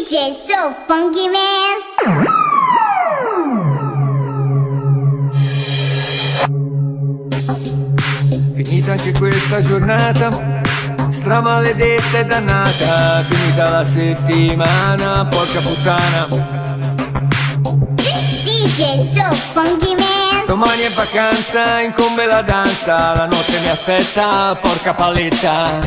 DJ so funky, man. Finita anche questa giornata, stramaledetta e dannata. Finita la settimana, porca puttana. DJ so funky, man. Domani è vacanza, incombe la danza. La notte mi aspetta, porca paletta.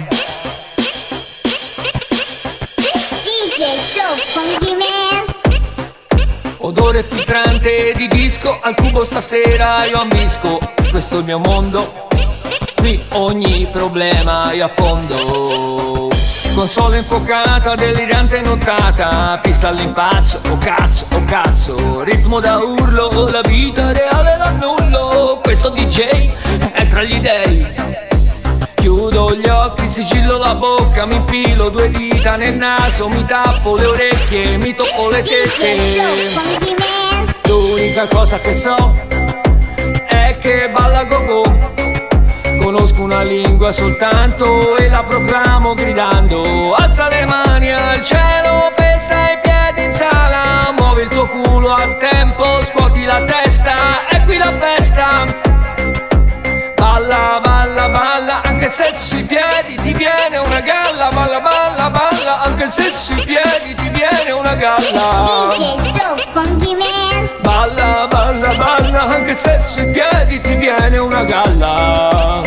DJ so funky, man. Odore filtrante di disco, al cubo stasera io ambisco. Questo è il mio mondo, qui ogni problema io affondo. Console infuocata, delirante nottata, pista all'impazzo, oh cazzo, ritmo da urlo, la vita reale l'annullo. Questo DJ è tra gli dei. Chiudo gli occhi, sigillo la bocca, mi infilo due dita nel naso, mi tappo le orecchie, mi tocco le tette. L'unica cosa che so è che balla go-go. Conosco una lingua soltanto e la proclamo gridando. Alza le mani al cielo, pesta i piedi in sala. Muovi il tuo culo a tempo, scuoti la testa, è qui la festa. Balla, balla, balla, anche se sui piedi ti viene una galla. Balla, balla, balla, anche se sui piedi ti viene una galla. DJ so funky, man. Balla, balla, balla, anche se sui piedi ti viene una galla.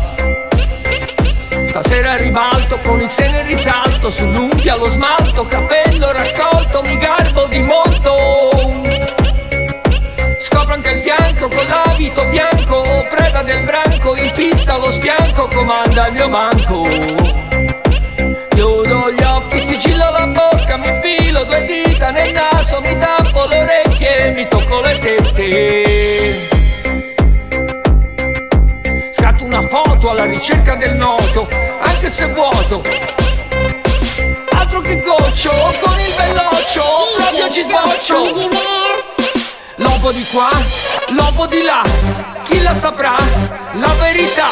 Stasera ribalto con il seno in risalto, sull'unghia lo smalto, capello raccolto, mi garbo di molto. Scopro anche il fianco con l'abito bianco, preda del branco, in pista lo sfianco, comanda il mio banco. Chiudo gli occhi, sigillo la bocca, mi infilo due dita nel naso, mi tappo le orecchie, mi tocco le tette. Scatto una foto alla ricerca del noto, anche se vuoto. Altro che goccio, con il belloccio, proprio ci sboccio. Lobo di qua, lobo di là, chi la saprà, la verità.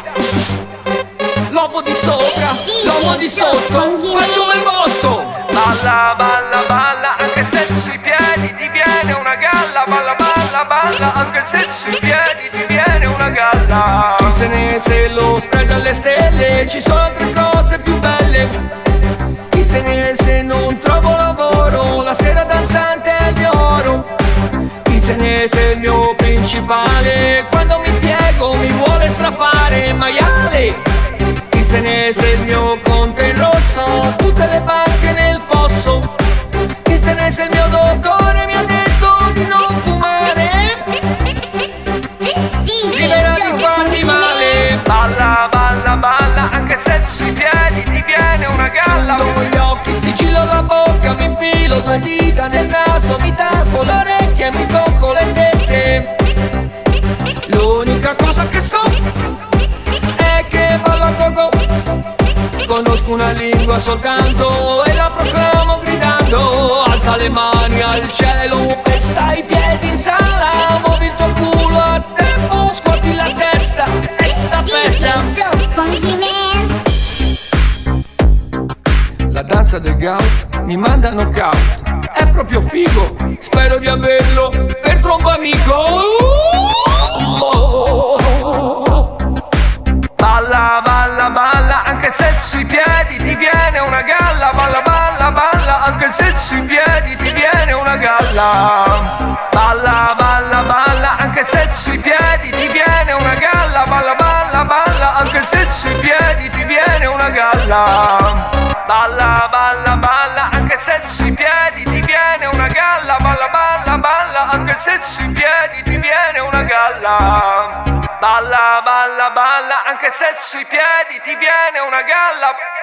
Lobo di sopra, lobo di sotto, faccio un bel botto. Balla, balla, balla, anche se sui piedi ti viene una galla. Balla, balla, balla, anche se sui piedi ti viene una galla. Chi se ne se lo spread alle stelle, ci sono altre cose più belle. Chi se ne se non trovo lavoro, la sera danzante è il mio oro. Chi se ne se il mio principale, quando mi piego mi vuole strafare maiale. Chi se ne se il mio conto in rosso, tutte le banche nel fosso. Chi se ne se il mio dottore mi ha detto di non fumare, libera di farmi male. Balla, balla, balla, anche se sui piedi ti viene una galla. Con gli occhi, sigillo la bocca, mi infilo due dita nel naso, mi tappo le orecchie e mi tocco le tette. L'unica cosa che so è che ballo go-go. Conosco una lingua soltanto e la proclamo gridando. Alza le mani al cielo, pesta i piedi in sala. Muovi il tuo culo a tempo, scuoti la testa, è la festa. DJ so funky, man. La danza del gout mi manda knockout, è proprio figo, spero di averlo per trombo amico. Balla, balla, balla, anche se sui piedi ti viene una galla. Balla, balla, balla, anche se sui piedi ti viene una galla. Balla, balla, balla, anche se sui piedi ti viene una galla. Balla, balla, balla, anche se sui piedi ti viene una galla. Balla, balla, balla, anche se sui piedi ti viene una galla. Balla, balla, balla, anche se sui piedi ti viene una galla. Balla, balla, balla, anche se sui piedi ti viene una galla.